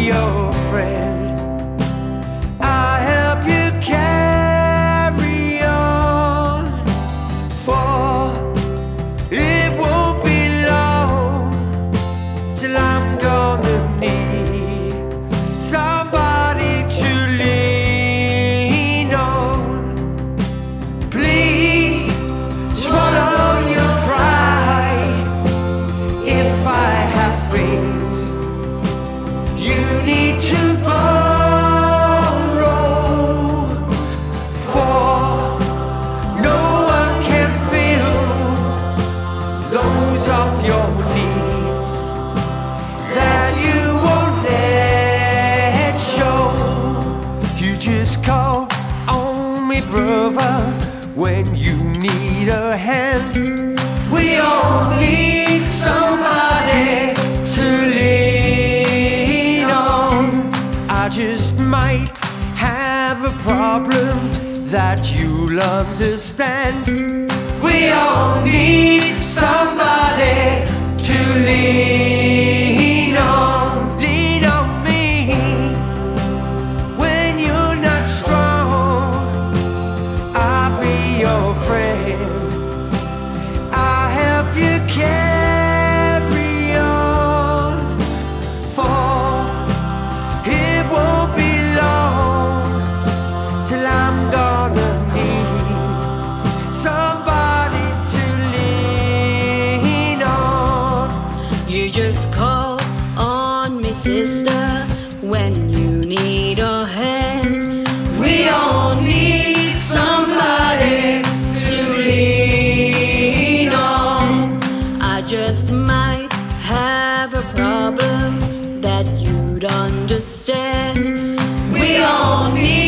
your friend. I'll help you carry on, for it won't be long till I'm gonna need somebody to lean on. Please swallow your pride. If I have things you need to borrow, for no one can fill those of your needs that you won't let show. You just call on me, brother, when you need a hand. We all need somebody to lean on. I just might have a problem that you'll understand. We all need somebody to lean on. Lean on me when you're not strong. I'll be your friend. I'll help you carry on, for it won't be long till I'm gonna need somebody to lean on. You just call on me, sister, when you need a hand. We all need somebody to lean on. I just might have a problem that you'd understand. We all need